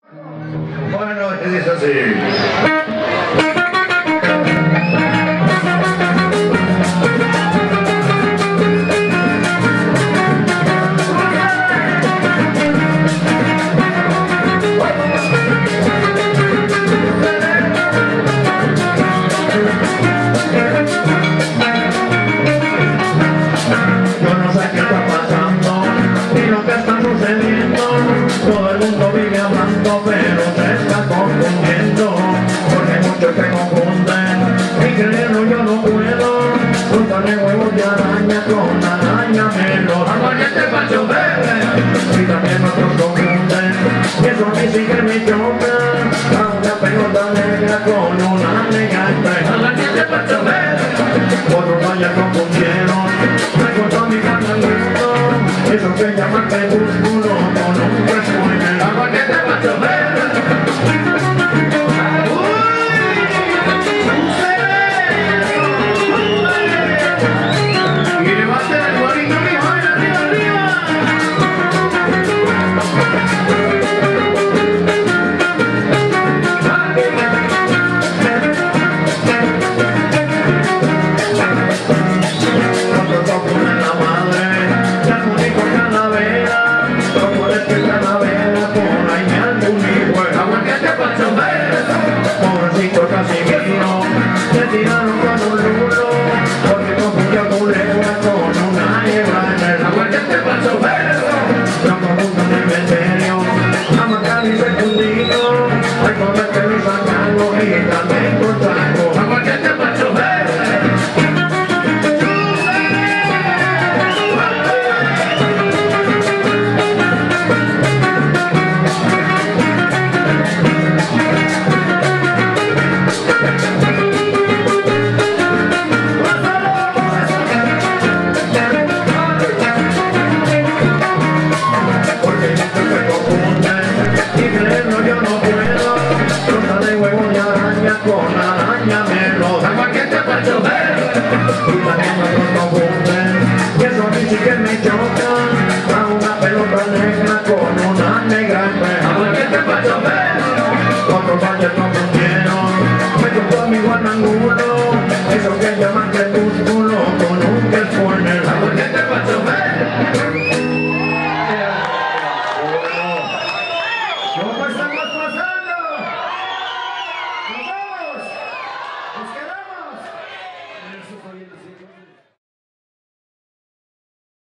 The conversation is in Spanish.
Bueno, es así. Todo el mundo vive hablando, pero se está confundiendo, porque muchos se confunden y creerlo yo no puedo. Juntarle huevos de araña con araña menos aguardiente para chofer, y también otros confunden, y eso a mí sí que me choca. A una pelota negra con una negra aguardiente para chofer. Otros vaya confundieron, me cortó mi carnalito, eso que llaman crepúsculo con un resuelve. Aguardiente para chofer. Y levante el guarito, arriba, arriba, arriba. Cuando toco en la madre, ya bonito Calavera, como es que Calavera, por ahí me algún hijo, aguardiente para chofer. Pobrecito Casimiro.